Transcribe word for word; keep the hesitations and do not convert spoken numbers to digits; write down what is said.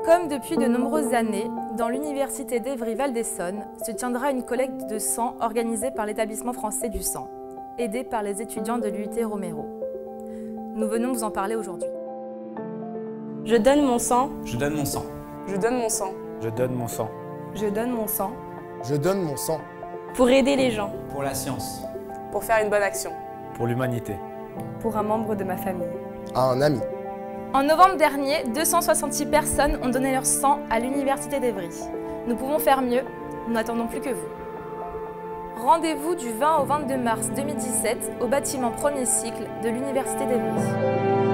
Comme depuis de nombreuses années, dans l'université d'Évry-Val d'Essonne se tiendra une collecte de sang organisée par l'établissement français du sang, aidé par les étudiants de l'U T Romero. Nous venons vous en parler aujourd'hui. Je donne mon sang. Je donne mon sang. Je donne mon sang. Je donne mon sang. Je donne mon sang. Je donne mon sang. Pour aider les gens. Pour la science. Pour faire une bonne action. Pour l'humanité. Pour un membre de ma famille. À un ami. En novembre dernier, deux cent soixante-six personnes ont donné leur sang à l'université d'Évry. Nous pouvons faire mieux, nous n'attendons plus que vous. Rendez-vous du vingt au vingt-deux mars deux mille dix-sept au bâtiment premier cycle de l'université d'Évry.